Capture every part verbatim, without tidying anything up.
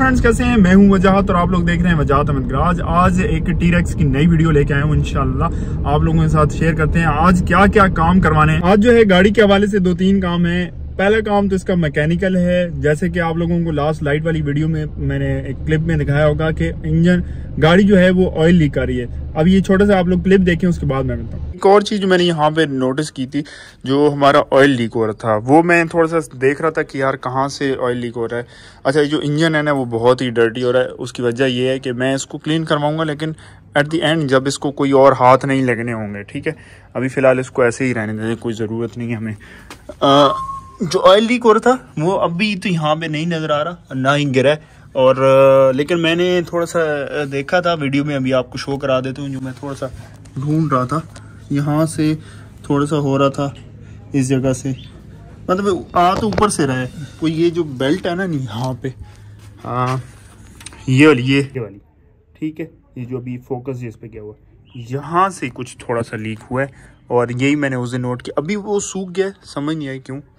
Friends, कैसे हैं? मैं हूं वजाहत और आप लोग देख रहे हैं वजाहत अहमद गराज। आज एक टी-रेक्स की नई वीडियो लेके आया हूं, इंशाल्लाह आप लोगों के साथ शेयर करते हैं आज क्या क्या काम करवाने हैं। आज जो है गाड़ी के हवाले से दो तीन काम है। पहला काम तो इसका मैकेनिकल है, जैसे कि आप लोगों को लास्ट लाइट वाली वीडियो में मैंने एक क्लिप में दिखाया होगा कि इंजन गाड़ी जो है वो ऑयल लीक कर रही है। अब ये छोटा सा आप लोग क्लिप देखें, उसके बाद मैं बताऊँ। एक और चीज मैंने यहाँ पे नोटिस की थी, जो हमारा ऑयल लीक हो रहा था, वो मैं थोड़ा सा देख रहा था कि यार कहाँ से ऑयल लीक हो रहा है। अच्छा, ये जो इंजन है ना वो बहुत ही डर्टी हो रहा है। उसकी वजह ये है कि मैं इसको क्लीन करवाऊंगा, लेकिन एट द एंड जब इसको कोई और हाथ नहीं लगने होंगे, ठीक है। अभी फिलहाल इसको ऐसे ही रहने दें, कोई ज़रूरत नहीं है हमें। आ, जो ऑयल लीक हो रहा था वो अभी तो यहाँ पे नहीं नज़र आ रहा, ना ही गिरा है। और लेकिन मैंने थोड़ा सा देखा था वीडियो में, अभी आपको शो करा देता हूँ। जो मैं थोड़ा सा ढूंढ रहा था, यहाँ से थोड़ा सा हो रहा था इस जगह से, मतलब आ तो ऊपर से रहा है कोई, ये जो बेल्ट है ना नहीं यहाँ पे, हाँ ये वाली ये वाली, ठीक है। ये जो अभी फोकस जिस पे किया हुआ, यहाँ से कुछ थोड़ा सा लीक हुआ है और यही मैंने उस दिन नोट किया। अभी वो सूख गया, समझ नहीं आई क्यों।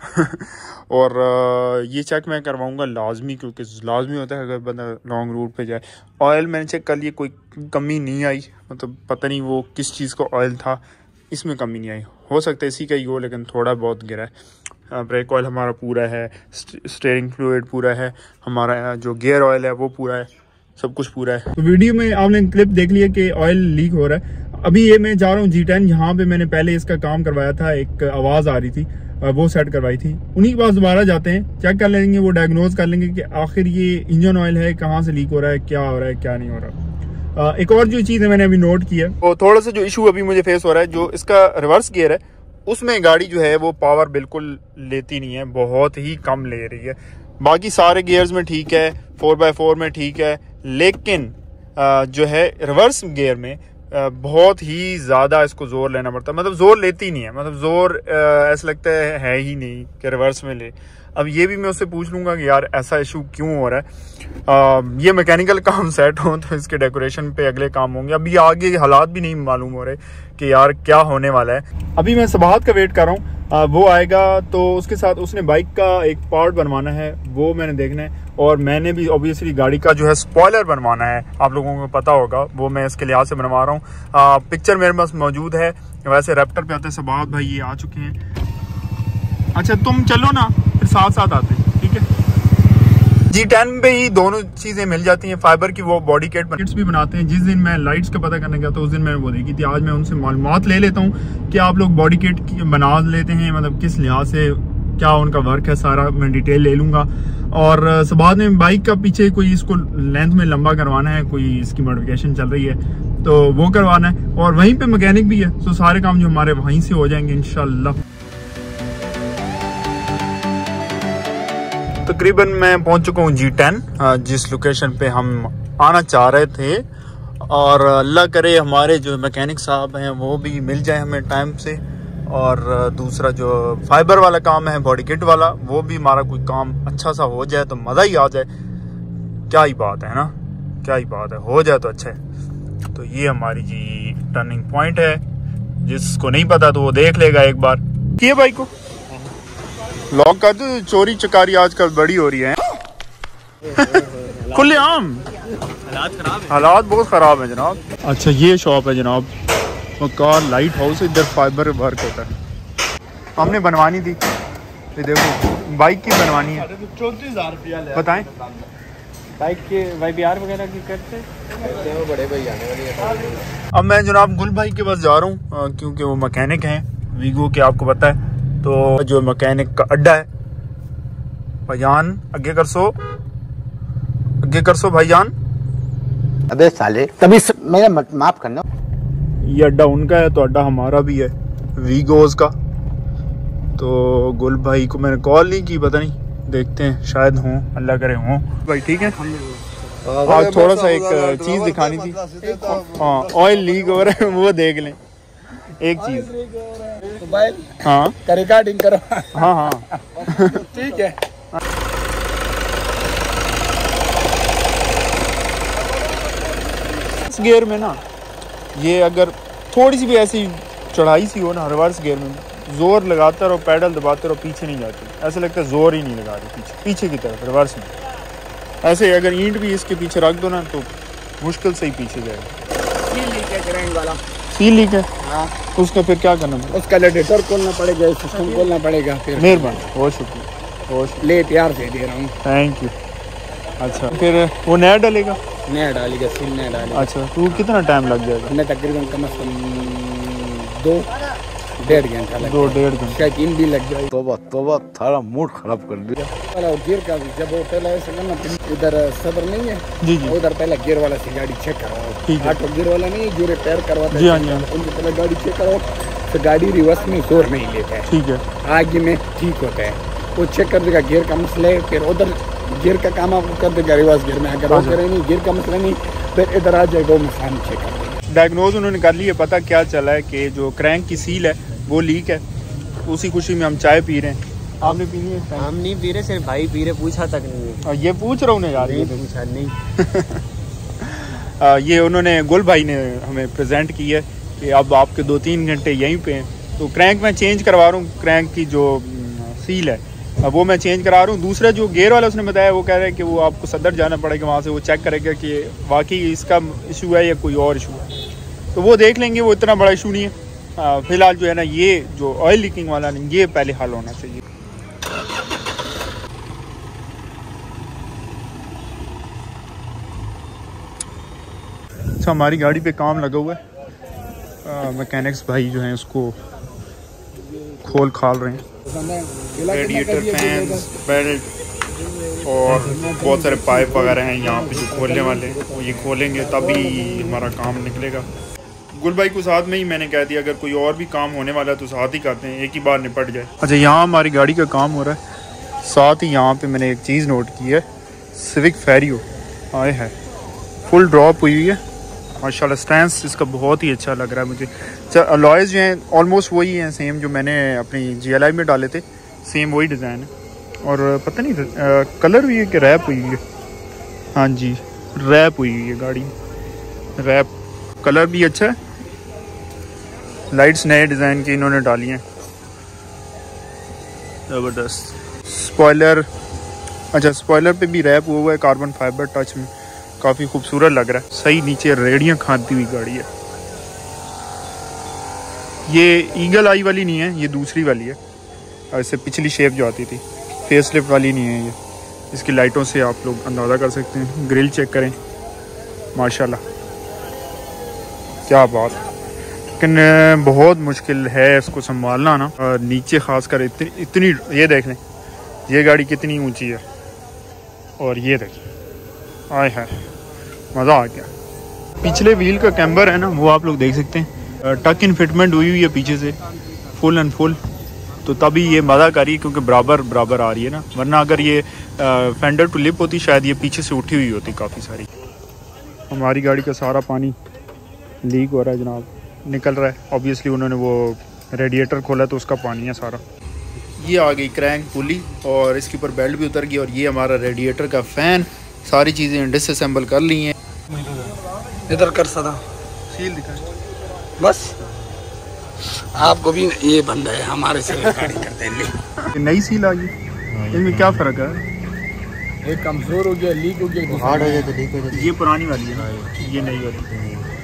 और ये चेक मैं करवाऊंगा लाजमी, क्योंकि लाजमी होता है अगर बंदा लॉन्ग रूट पे जाए। ऑयल मैंने चेक कर लिया, कोई कमी नहीं आई, मतलब पता नहीं वो किस चीज़ का ऑयल था, इसमें कमी नहीं आई। हो सकता है इसी का ही हो, लेकिन थोड़ा बहुत गिरा है। ब्रेक ऑयल हमारा पूरा है, स्टीयरिंग फ्लूइड पूरा है, हमारा जो गियर ऑयल है वो पूरा है, सब कुछ पूरा है। तो वीडियो में आपने क्लिप देख लिया कि ऑयल लीक हो रहा है। अभी ये मैं जा रहा हूँ जी टेन, यहाँ पे मैंने पहले इसका काम करवाया था, एक आवाज़ आ रही थी वो सेट करवाई थी। उन्हीं के पास दोबारा जाते हैं, चेक कर लेंगे, वो डायग्नोज कर लेंगे कि आखिर ये इंजन ऑयल है कहाँ से लीक हो रहा है, क्या हो रहा है क्या नहीं हो रहा। एक और जो चीज़ है मैंने अभी नोट किया, वो थोड़ा सा जो इशू अभी मुझे फेस हो रहा है, जो इसका रिवर्स गियर है उसमें गाड़ी जो है वो पावर बिल्कुल लेती नहीं है, बहुत ही कम ले रही है। बाकी सारे गियर्स में ठीक है, फोर बाय फोर में ठीक है, लेकिन जो है रिवर्स गियर में बहुत ही ज़्यादा इसको ज़ोर लेना पड़ता है। मतलब ज़ोर लेती नहीं है, मतलब ज़ोर ऐसा लगता है है ही नहीं कि रिवर्स में ले। अब ये भी मैं उससे पूछ लूँगा कि यार ऐसा इशू क्यों हो रहा है। आ, ये मैकेनिकल काम सेट हो तो इसके डेकोरेशन पे अगले काम होंगे। अभी आगे हालात भी नहीं मालूम हो रहे कि यार क्या होने वाला है। अभी मैं सबाहत का वेट कर रहा हूँ, आ, वो आएगा तो उसके साथ उसने बाइक का एक पार्ट बनवाना है, वो मैंने देखना है। और मैंने भी ऑब्वियसली गाड़ी का जो है स्पॉइलर बनवाना है, आप लोगों को पता होगा, वो मैं इसके लिहाज से बनवा रहा हूँ। पिक्चर मेरे पास मौजूद है। वैसे रैप्टर पे आते हैं सबाहत भाई, ये आ चुके हैं। अच्छा तुम चलो ना, फिर साथ साथ आते हैं, ठीक है। जी टेन पे ही दोनों चीज़ें मिल जाती हैं। फाइबर की वो बॉडी किट किट्स भी बनाते हैं। जिस दिन मैं लाइट्स का पता करने गया तो उस दिन मैंने वो देखी थी। आज मैं उनसे मालूमात ले लेता हूँ कि आप लोग बॉडी किट बना लेते हैं, मतलब किस लिहाज से क्या उनका वर्क है, सारा मैं डिटेल ले लूँगा। और बाद में बाइक का पीछे कोई इसको लेंथ में लंबा करवाना है, कोई इसकी मॉडिफिकेशन चल रही है तो वो करवाना है। और वहीं पे मैकेनिक भी है, तो सारे काम जो हमारे वहीं से हो जाएंगे इंशाल्लाह। तकरीबन मैं पहुंच चुका हूँ जी टेन, जिस लोकेशन पे हम आना चाह रहे थे। और अल्लाह करे हमारे जो मैकेनिक साहब हैं वो भी मिल जाए हमें टाइम से। और दूसरा जो फाइबर वाला काम है, बॉडी किट वाला, वो भी हमारा कोई काम अच्छा सा हो जाए तो मज़ा ही आ जाए। क्या ही बात है ना, क्या ही बात है, हो जाए तो अच्छा है। तो ये हमारी जी टर्निंग पॉइंट है, जिसको नहीं पता तो वो देख लेगा एक बार। किए बाइक को लॉक कर दो, चोरी चकारी आजकल बड़ी हो रही है। खुले आम हालात खराब है, हालात बहुत खराब है जनाब। अच्छा ये शॉप है जनाब, कार लाइट हाउस, इधर फाइबर वर्क होता है। हमने बनवानी थी, ये देखो बाइक की बनवानी है। चौंतीस हजार रुपया बताएं, बाइक के वाई बी आर वगैरह की करते हैं बड़े भाई आने वाली है। अब मैं जनाब गुल भाई के पास जा रहा हूँ, क्योंकि वो मैकेनिक हैं वीगो के, आपको पता है। तो जो मैकेनिक का अड्डा है, भाईजान आगे कर सो, आगे कर सो भाईजान। अबे साले तभी मेरा माफ करना। ये अड्डा उनका है तो अड्डा हमारा भी है, वीगोज का। तो गुल भाई को मैंने कॉल नहीं की, पता नहीं, देखते हैं शायद हों, अल्लाह करे हों भाई। ठीक है, आज थोड़ा सा एक चीज़ दिखानी थी। हाँ ऑयल लीक हो रहा है, वो देख लें एक चीज़। हाँ रिकॉर्डिंग करो। हाँ हाँ ठीक है। इस गियर में ना, ये अगर थोड़ी सी भी ऐसी चढ़ाई सी हो ना, रिवर्स गियर में जोर लगाते रहो, पैडल दबाते रहो, पीछे नहीं जाती। ऐसा लगता है जोर ही नहीं लगा रही, पीछे पीछे की तरफ रिवर्स में। ऐसे अगर ईंट भी इसके पीछे रख दो ना तो मुश्किल से ही पीछे जाएगा। सील लीक है क्रैंक वाला। सील लीक है? हाँ। उसका फिर क्या करना पड़ेगा? उसका रेडिएटर खोलना पड़ेगा, सिस्टम खोलना पड़ेगा फिर। मेहरबानी, बहुत शुक्रिया, बहुत शुक्रिया। ले तैयार से दे रहा हूँ। Thank you. अच्छा फिर वो नया डालेगा? नया डालेगा, सील नया डालेगा। अच्छा तो कितना टाइम लग जाएगा? हमें तकरीबन कम से कम दो डेढ़ घंटा लग दो डेढ़ घंटा शायद तीन भी लग जाए। तोबा तोबा थारा मूड खराब कर दिया। वाला गियर का जब वो पहले ऐसे करना, इधर सदर नहीं है जी जी, उधर पहले गियर वाला से गाड़ी चेक करवाओ। ठीक है। ऑटो गियर वाला नहीं, जो रिपेयर करवाता है जी हाँ जी हाँ, उनसे पहले गाड़ी चेक कराओ तो गाड़ी रिवर्स में जोर नहीं लेता है, ठीक है। आगे में ठीक होता है। वो चेक कर देगा गियर का मसला है, फिर उधर गियर का काम आपको कर देगा रिवर्स गियर में। अगर वो करे नहीं गियर का मसला नहीं फिर इधर आ जाएगा, वो मसान चेक कर देगा। डायग्नोज उन्होंने कर लिया, पता क्या चला है कि जो क्रैंक की सील है वो लीक है। उसी खुशी में हम चाय पी रहे हैं। आपने पीनी है? हम नहीं पी रहे, सिर्फ भाई पी रहे, पूछा तक नहीं है। और ये पूछ रहा हूँ ना यार, ये पूछा नहीं। आ, ये उन्होंने गुल भाई ने हमें प्रेजेंट की है कि अब आपके दो तीन घंटे यहीं पे हैं। तो क्रैंक मैं चेंज करवा रहा हूँ, क्रैंक की जो सील है वो मैं चेंज करा रहा हूँ। दूसरा जो गेयर वाला उसने बताया वो कह रहा है कि वो आपको सदर जाना पड़ेगा, वहाँ से वो चेक करेगा कि वाकई इसका इशू है या कोई और इशू है। तो वो देख लेंगे, वो इतना बड़ा इशू नहीं है। फ़िलहाल जो है ना ये जो ऑयल लीकिंग वाला नहीं, ये पहले हल होना चाहिए। अच्छा हमारी गाड़ी पे काम लगा हुआ है, मैकेनिक्स भाई जो हैं उसको खोल खाल रहे हैं। रेडिएटर, फैंस, बेल्ट और बहुत सारे पाइप वगैरह हैं यहाँ पे जो खोलने वाले हैं, वो ये खोलेंगे तभी हमारा काम निकलेगा। गुल भाई को साथ में ही मैंने कह दिया अगर कोई और भी काम होने वाला है तो साथ ही करते हैं, एक ही बार निपट जाए। अच्छा यहाँ हमारी गाड़ी का काम हो रहा है, साथ ही यहाँ पे मैंने एक चीज़ नोट की है, सिविक फेरियो आए है, फुल ड्रॉप हुई है माशाल्लाह। स्टैंस इसका बहुत ही अच्छा लग रहा है मुझे। अलॉयज़ जो हैं ऑलमोस्ट वही हैं, सेम जो मैंने अपनी जी एल आई में डाले थे, सेम वही डिज़ाइन है। और पता नहीं आ, कलर भी है कि रैप हुई है? हाँ जी रैप हुई है गाड़ी, रैप कलर भी अच्छा है। लाइट्स नए डिज़ाइन की इन्होंने डाली हैं, ज़बरदस्त। स्पॉयलर, अच्छा स्पॉयलर पे भी रैप हुआ है कार्बन फाइबर टच में, काफ़ी खूबसूरत लग रहा है। सही नीचे रेडियाँ खाती हुई गाड़ी है। ये ईगल आई वाली नहीं है, ये दूसरी वाली है, इससे पिछली शेप जो आती थी, फेस लिफ्ट वाली नहीं है ये। इसकी लाइटों से आप लोग अंदाज़ा कर सकते हैं। ग्रिल चेक करें माशाल्लाह, क्या बात। लेकिन बहुत मुश्किल है इसको संभालना ना, और नीचे खास कर इतनी इतनी ये देख लें ये गाड़ी कितनी ऊंची है, और ये देखें आए है, मज़ा आ गया। पिछले व्हील का कैम्बर है ना वो आप लोग देख सकते हैं, टक इन फिटमेंट हुई हुई है पीछे से फुल एंड फुल, तो तभी ये मज़ा कर रही है क्योंकि बराबर बराबर आ रही है ना, वरना अगर ये फेंडर टू लिप होती शायद ये पीछे से उठी हुई होती काफ़ी सारी। हमारी गाड़ी का सारा पानी लीक हो रहा है जनाब, निकल रहा है। ऑब्वियसली उन्होंने वो रेडिएटर खोला तो उसका पानी है सारा। ये आ गई क्रैंक पुली और इसके ऊपर बेल्ट भी उतर गई, और ये हमारा रेडिएटर का फ़ैन, सारी चीज़ें डिसअसेंबल कर ली हैं। इधर कर सदा सील दिखा बस, आपको भी ये बंदा है हमारे से गाड़ी करते हैं। नई सील आ गई, इनमें क्या फ़र्क है? एक कमज़ोर हो गया, लीक हो गया, हार्ड हो जाए तो लीक हो जाए। ये पुरानी वाली है, ये नई वाली।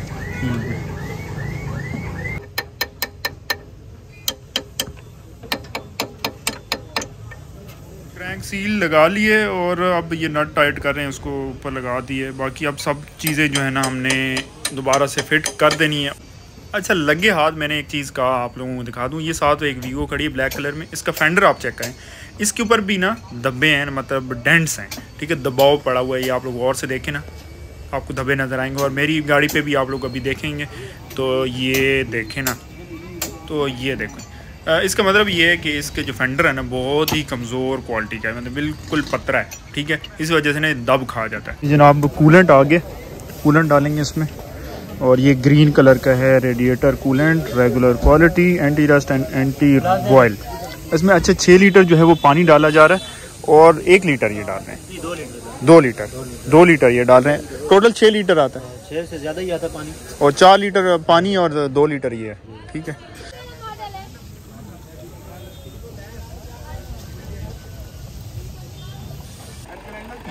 क्रैंक सील लगा लिए और अब ये नट टाइट कर रहे हैं, उसको ऊपर लगा दिए। बाकी अब सब चीज़ें जो है ना हमने दोबारा से फिट कर देनी है। अच्छा लगे हाथ मैंने एक चीज़ कहा आप लोगों को दिखा दूँ, ये साथ एक वीवो खड़ी है ब्लैक कलर में, इसका फेंडर आप चेक करें, इसके ऊपर भी ना धब्बे हैं, मतलब डेंट्स हैं, ठीक है, दबाव पड़ा हुआ है। ये आप लोग और से देखें ना, आपको धब्बे नज़र आएंगे, और मेरी गाड़ी पे भी आप लोग अभी देखेंगे तो ये देखें ना, तो ये देखो, इसका मतलब ये है कि इसके जो फेंडर है ना बहुत ही कमज़ोर क्वालिटी का है, मतलब बिल्कुल पतला है, ठीक है, इस वजह से ना दब खा जाता है। जनाब कूलेंट आ गए, कूलेंट डालेंगे इसमें, और ये ग्रीन कलर का है radiator coolant, regular quality, anti rust and anti boil. इसमें अच्छा छः लीटर जो है वो पानी डाला जा रहा है, और एक लीटर ये डाल रहे हैं, दो लीटर दो लीटर ये डाल रहे हैं, टोटल छः लीटर आता है, छः से ज़्यादा ही आता पानी, और चार लीटर पानी और दो लीटर ये है, ठीक है।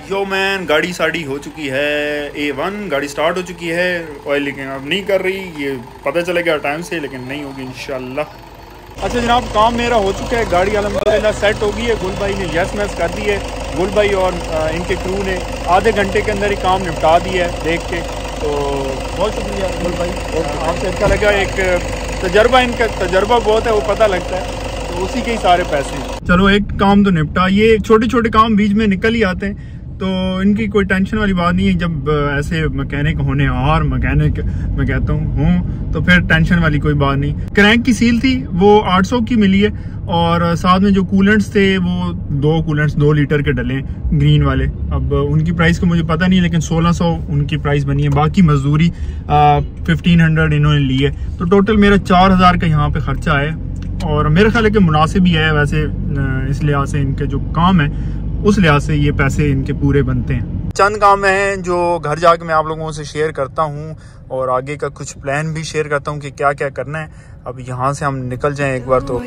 यो मैन, गाड़ी साड़ी हो चुकी है ए वन, गाड़ी स्टार्ट हो चुकी है। ऑयल लीकिंग अब नहीं कर रही, ये पता चलेगा टाइम से, लेकिन नहीं होगी इंशाल्लाह। अच्छा जनाब, काम मेरा हो चुका है, गाड़ी अल्हम्दुलिल्लाह सेट हो गई है। गुल भाई ने यस मैस कर दी है। गुल भाई और इनके क्रू ने आधे घंटे के अंदर ही काम निपटा दिया है देख के, तो बहुत शुक्रिया गुल भाई, आपसे अच्छा लगा। एक तजर्बा, इनका तजर्बा बहुत है, वो पता लगता है, तो उसी के ही सारे पैसे। चलो एक काम तो निपटा, ये छोटे छोटे काम बीच में निकल ही आते हैं, तो इनकी कोई टेंशन वाली बात नहीं है। जब ऐसे मैकेनिक होने और मैकेनिक मैं कहता हूँ हूँ तो फिर टेंशन वाली कोई बात नहीं। क्रैंक की सील थी वो आठ सौ की मिली है, और साथ में जो कूलेंट्स थे वो दो कूलेंट्स दो लीटर के डले ग्रीन वाले। अब उनकी प्राइस का मुझे पता नहीं, लेकिन सोलह सौ उनकी प्राइस बनी है। बाकी मजदूरी फिफ्टीन हंड्रेड इन्होंने ली है, तो टोटल मेरा चार हज़ार का यहाँ पे खर्चा है, और मेरे ख्याल है कि मुनासिब ही है वैसे। इस लिहाज से इनके जो काम है उस लिहाज से ये पैसे इनके पूरे बनते हैं। चंद काम हैं जो घर जाके मैं आप लोगों से शेयर करता हूँ, और आगे का कुछ प्लान भी शेयर करता हूँ कि क्या क्या करना है। अब यहाँ से हम निकल जाएं एक बार तो।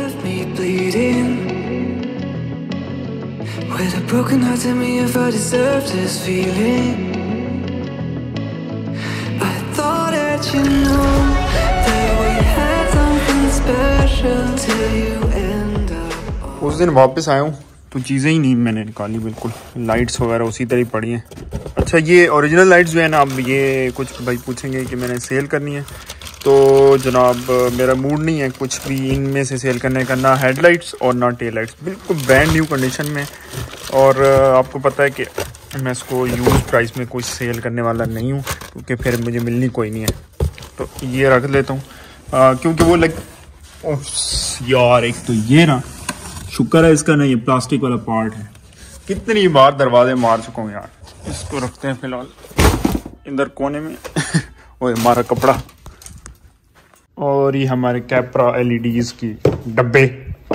उस दिन वापस आया हूँ तो चीज़ें ही नहीं मैंने निकाली, बिल्कुल लाइट्स वगैरह उसी तरह पड़ी हैं। अच्छा ये ओरिजिनल लाइट्स जो है ना, अब ये कुछ भाई पूछेंगे कि मैंने सेल करनी है, तो जनाब मेरा मूड नहीं है कुछ भी इनमें से सेल करने का, ना हेडलाइट्स और ना टेल लाइट्स, बिल्कुल ब्रांड न्यू कंडीशन में। और आपको पता है कि मैं इसको यूज़ प्राइस में कुछ सेल करने वाला नहीं हूँ, क्योंकि फिर मुझे मिलनी कोई नहीं है। तो ये रख लेता हूँ, क्योंकि वो लग यार, एक तो ये ना शुक्र है इसका ना ये प्लास्टिक वाला पार्ट है, कितनी बार दरवाजे मार चुका हूँ यार। इसको रखते हैं फिलहाल इधर कोने में। वो हमारा कपड़ा, और ये हमारे कैपरा एलईडीज की डब्बे।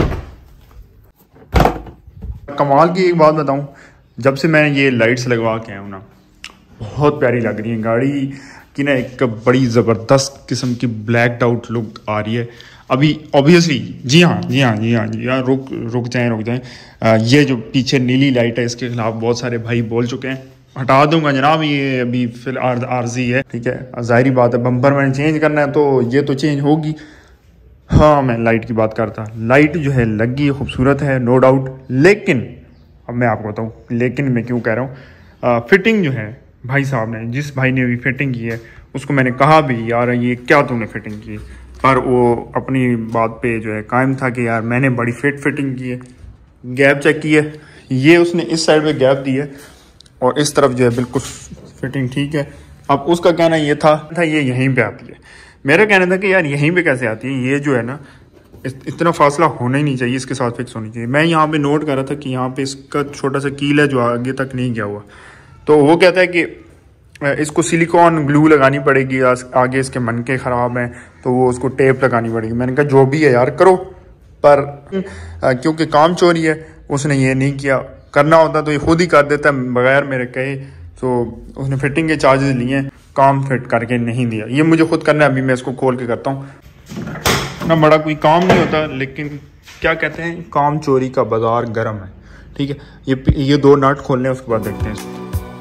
कमाल की एक बात बताऊं, जब से मैं ये लाइट्स लगवा के आया हूँ ना, बहुत प्यारी लग रही है गाड़ी की ना, एक बड़ी ज़बरदस्त किस्म की ब्लैक आउट लुक आ रही है अभी ऑब्वियसली। जी हाँ जी हाँ जी हाँ जी हाँ रुक रुक जाएं रुक जाएं ये जो पीछे नीली लाइट है इसके खिलाफ बहुत सारे भाई बोल चुके हैं, हटा दूंगा जनाब, ये अभी फिलहाल आर्जी है, ठीक है। ज़ाहिरी बात है बम्पर मैंने चेंज करना है तो ये तो चेंज होगी। हाँ मैं लाइट की बात करता, लाइट जो है लगी खूबसूरत है नो डाउट, लेकिन अब मैं आपको बताऊँ लेकिन मैं क्यों कह रहा हूँ। फिटिंग जो है भाई साहब ने, जिस भाई ने भी फिटिंग की है उसको मैंने कहा भी यार ये क्या तुमने फिटिंग की, पर वो अपनी बात पे जो है कायम था कि यार मैंने बड़ी फिट फिटिंग की है। गैप चेक की है, ये उसने इस साइड पे गैप दी है और इस तरफ जो है बिल्कुल फिटिंग ठीक है। अब उसका कहना ये था था ये यहीं पे आती है, मेरा कहना था कि यार यहीं पे कैसे आती है, ये जो है ना इस, इतना फासला होना ही नहीं चाहिए, इसके साथ फिक्स होनी चाहिए। मैं यहाँ पे नोट कर रहा था कि यहाँ पे इसका छोटा सा कील है जो आगे तक नहीं गया हुआ, तो वो कहता है कि इसको सिलिकॉन ग्लू लगानी पड़ेगी, आगे इसके मनके ख़राब हैं तो वो उसको टेप लगानी पड़ेगी। मैंने कहा जो भी है यार करो, पर क्योंकि काम चोरी है उसने ये नहीं किया, करना होता तो ये खुद ही कर देता बगैर मेरे कहे, तो उसने फिटिंग के चार्जेस लिए हैं, काम फिट करके नहीं दिया। ये मुझे खुद करना है, अभी मैं इसको खोल के करता हूँ ना, बड़ा कोई काम नहीं होता, लेकिन क्या कहते हैं काम चोरी का बाजार गर्म है, ठीक है। ये ये दो नट खोलने हैं उसके बाद देखते हैं।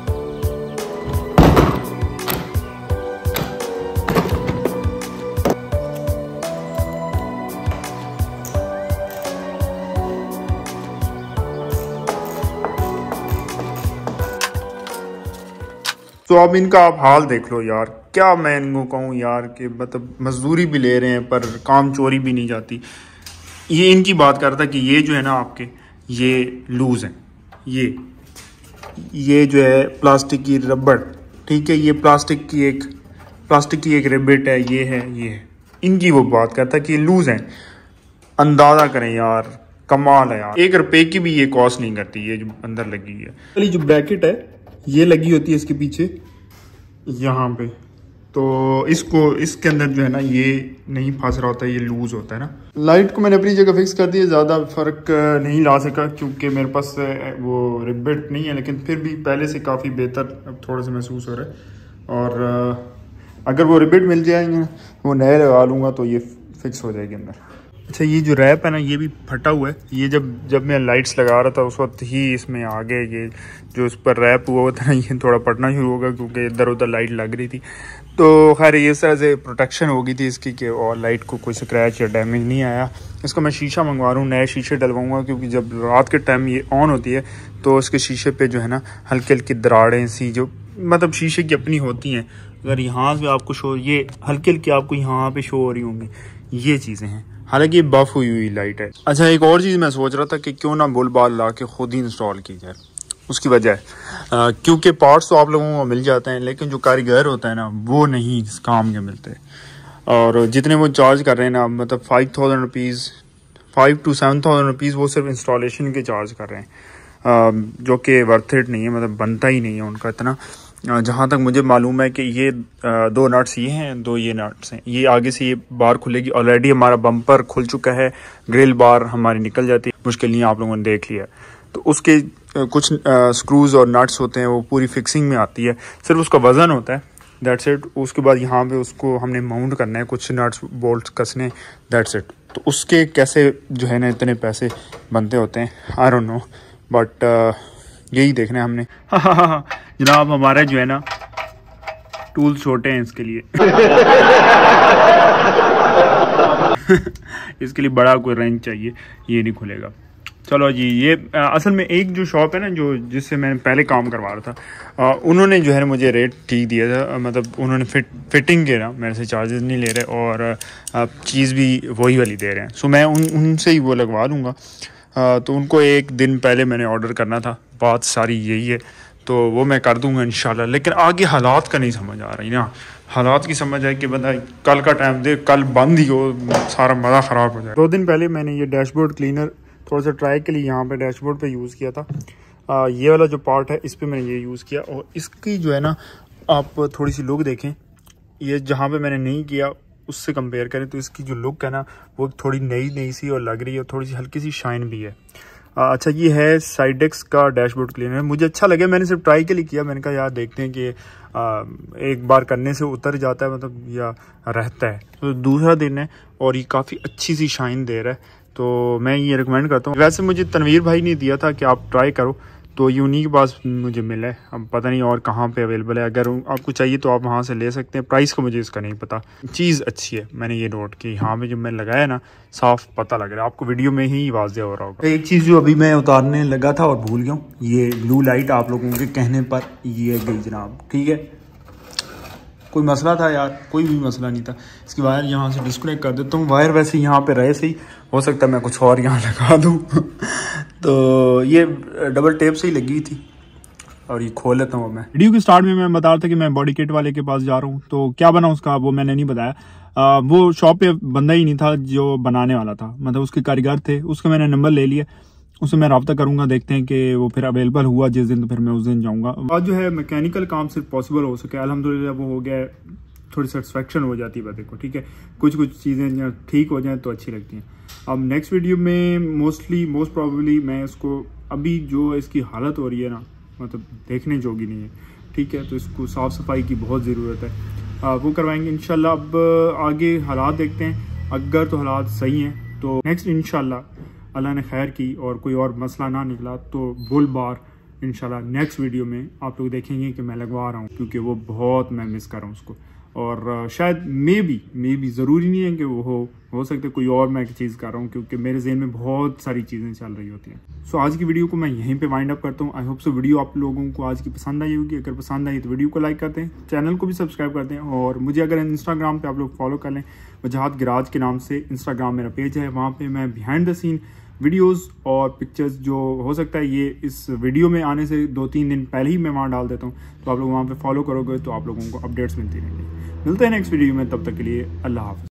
तो अब इनका आप हाल देख लो यार, क्या मैं इनको कहूँ यार कि मतलब मजदूरी भी ले रहे हैं पर काम चोरी भी नहीं जाती। ये इनकी बात करता कि ये जो है ना आपके ये लूज हैं, ये ये जो है प्लास्टिक की रबड़, ठीक है, ये प्लास्टिक की एक प्लास्टिक की एक रिबिट है, ये है ये है इनकी वो बात करता कि लूज हैं। अंदाजा करें यार, कमाल है यार, एक रुपए की भी ये कॉस्ट नहीं करती। ये जो अंदर लगी है जो ब्रैकेट है ये लगी होती है इसके पीछे यहाँ पे, तो इसको इसके अंदर जो है ना ये नहीं फंस रहा होता है, ये लूज होता है ना। लाइट को मैंने अपनी जगह फिक्स कर दिया, ज़्यादा फर्क नहीं ला सका क्योंकि मेरे पास वो रिबिट नहीं है, लेकिन फिर भी पहले से काफ़ी बेहतर अब थोड़ा सा महसूस हो रहा है। और अगर वो रिबिट मिल जाएंगे वो नए लगा लूँगा तो ये फिक्स हो जाएगी अंदर। अच्छा अच्छा ये जो रैप है ना ये भी फटा हुआ है। ये जब जब मैं लाइट्स लगा रहा था उस वक्त ही इसमें आगे ये जो इस पर रैप हुआ हुआ था ना ये थोड़ा फटना शुरू होगा क्योंकि इधर उधर लाइट लग रही थी। तो खैर ये इस तरह से प्रोटेक्शन हो गई थी इसकी कि और लाइट को कोई स्क्रैच या डैमेज नहीं आया। इसका मैं शीशा मंगवा रहा हूँ, नए शीशे डलवाऊँगा क्योंकि जब रात के टाइम ये ऑन होती है तो इसके शीशे पे जो है ना हल्की हल्की दरारें सी जो मतलब शीशे की अपनी होती हैं। अगर यहाँ से आपको शो ये हल्की हल्की आपको यहाँ पे शो हो रही होंगी, ये चीज़ें हैं। हालांकि बफ हुई हुई लाइट है। अच्छा एक और चीज़ मैं सोच रहा था कि क्यों ना बुल बार ला के खुद ही इंस्टॉल की जाए। उसकी वजह है क्योंकि पार्ट्स तो आप लोगों को मिल जाते हैं लेकिन जो कारीगर होता है ना वो नहीं इस काम के मिलते। और जितने वो चार्ज कर रहे हैं ना मतलब five thousand rupees five to seven thousand rupees वो सिर्फ इंस्टॉलेशन के चार्ज कर रहे हैं, जो कि वर्थ इट नहीं है, मतलब बनता ही नहीं है उनका इतना। जहाँ तक मुझे मालूम है कि ये दो नट्स ये हैं, दो ये नट्स हैं, ये आगे से ये बार खुलेगी। ऑलरेडी हमारा बम्पर खुल चुका है, ग्रिल बार हमारी निकल जाती है, मुश्किल नहीं आप लोगों ने देख लिया। तो उसके कुछ स्क्रूज और नट्स होते हैं वो पूरी फिक्सिंग में आती है, सिर्फ उसका वज़न होता है, दैट्स इट। उसके बाद यहाँ पे उसको हमने माउंट करना है, कुछ नट्स बोल्ट कसने, दैट्स इट। तो उसके कैसे जो है ना इतने पैसे बनते होते हैं आई डोंट नो, बट यही देखना है हमने। जनाब हमारे जो है ना टूल्स छोटे हैं इसके लिए इसके लिए बड़ा कोई रेंच चाहिए, ये नहीं खुलेगा। चलो जी ये आ, असल में एक जो शॉप है ना जो जिससे मैंने पहले काम करवा रहा था आ, उन्होंने जो है ना मुझे रेट ठीक दिया था, मतलब उन्होंने फिट फिटिंग के ना मेरे से चार्जेस नहीं ले रहे और चीज़ भी वही वाली दे रहे हैं। सो मैं उन उनसे ही वो लगवा लूँगा। तो उनको एक दिन पहले मैंने ऑर्डर करना था, बात सारी यही है, तो वो मैं कर दूंगा इंशाल्लाह। लेकिन आगे हालात का नहीं समझ आ रही ना, हालात की समझ है कि बंदा कल का टाइम दे, कल बंद ही हो, सारा मज़ा ख़राब हो जाए। दो दिन पहले मैंने ये डैशबोर्ड क्लीनर थोड़ा सा ट्राई के लिए यहाँ पे डैशबोर्ड पे यूज़ किया था। आ, ये वाला जो पार्ट है इस पर मैंने ये यूज़ किया और इसकी जो है ना आप थोड़ी सी लुक देखें, ये जहाँ पे मैंने नहीं किया उससे कंपेयर करें तो इसकी जो लुक है ना वो थोड़ी नई नई सी और लग रही है, थोड़ी सी हल्की सी शाइन भी है। आ, अच्छा ये है साइडेक्स का डैशबोर्ड क्लीनर, मुझे अच्छा लगे, मैंने सिर्फ ट्राई के लिए किया। मैंने कहा यार देखते हैं कि आ, एक बार करने से उतर जाता है मतलब या रहता है। तो दूसरा दिन है और ये काफ़ी अच्छी सी शाइन दे रहा है, तो मैं ये रिकमेंड करता हूँ। वैसे मुझे तनवीर भाई ने दिया था कि आप ट्राई करो, तो ये उन्हीं के पास मुझे मिला है, अब पता नहीं और कहाँ पे अवेलेबल है। अगर आपको चाहिए तो आप वहाँ से ले सकते हैं। प्राइस का मुझे इसका नहीं पता, चीज़ अच्छी है, मैंने ये नोट की। यहाँ पे जो मैं लगाया ना साफ पता लग रहा है, आपको वीडियो में ही वाज़ेह हो रहा होगा। एक चीज़ जो अभी मैं उतारने लगा था और भूल गया हूँ, ये ब्लू लाइट आप लोगों के कहने पर ये गई जनाब, ठीक है। कोई मसला था यार, कोई भी मसला नहीं था। इसकी वायर यहाँ से डिस्कनेक्ट कर देता हूँ, वायर वैसे यहाँ पे रहे सही, हो सकता है मैं कुछ और यहाँ लगा दूँ तो ये डबल टेप से ही लगी थी और ये खोल लेता हूँ मैं। वीडियो के स्टार्ट में मैं बता रहा था कि मैं बॉडी किट वाले के पास जा रहा हूँ, तो क्या बना उसका वो मैंने नहीं बताया। आ, वो शॉप पे बंदा ही नहीं था जो बनाने वाला था, मतलब उसके कारीगर थे, उसका मैंने नंबर ले लिया, उससे मैं रब्ता करूंगा, देखते हैं कि वो फिर अवेलेबल हुआ जिस दिन तो फिर मैं उस दिन जाऊंगा। आज जो है मैकेनिकल काम सिर्फ पॉसिबल हो सके अल्हम्दुलिल्लाह वो हो गया, थोड़ी सेटिस्फेक्शन हो जाती है बंदे को, ठीक है। कुछ कुछ चीज़ें ठीक हो जाएं तो अच्छी लगती हैं। अब नेक्स्ट वीडियो में मोस्टली मोस्ट प्रॉबेबली मैं इसको अभी जो इसकी हालत हो रही है ना मतलब देखने जोगी नहीं है, ठीक है, तो इसको साफ़ सफाई की बहुत ज़रूरत है, आ, वो करवाएंगे इंशाल्लाह। अब आगे हालात देखते हैं, अगर तो हालात सही हैं तो नेक्स्ट इंशाल्लाह अल्लाह ने खैर की और कोई और मसला ना निकला तो बुल बार इंशाल्लाह नेक्स्ट वीडियो में आप लोग देखेंगे कि मैं लगवा रहा हूँ, क्योंकि वो बहुत मैं मिस कर रहा हूँ उसको। और शायद मे बी मे बी ज़रूरी नहीं है कि वो हो हो सकता है कोई और मैं चीज़ कर रहा हूँ, क्योंकि मेरे जहन में बहुत सारी चीज़ें चल रही होती हैं। सो आज की वीडियो को मैं यहीं पे वाइंड अप करता हूँ। आई होप सो वीडियो आप लोगों को आज की पसंद आई होगी। अगर पसंद आई तो वीडियो को लाइक करते हैं, चैनल को भी सब्सक्राइब करते हैं, और मुझे अगर इंस्टाग्राम पे आप लोग फॉलो कर लें, वजाहत गराज के नाम से इंस्टाग्राम मेरा पेज है, वहाँ पर मैं बिहाइंड द सीन वीडियोस और पिक्चर्स जो हो सकता है ये इस वीडियो में आने से दो तीन दिन पहले ही मैं वहाँ डाल देता हूँ, तो आप लोग वहाँ पे फॉलो करोगे तो आप लोगों को अपडेट्स मिलती रहेंगी। मिलते हैं नेक्स्ट वीडियो में, तब तक के लिए अल्लाह हाफ़िज़।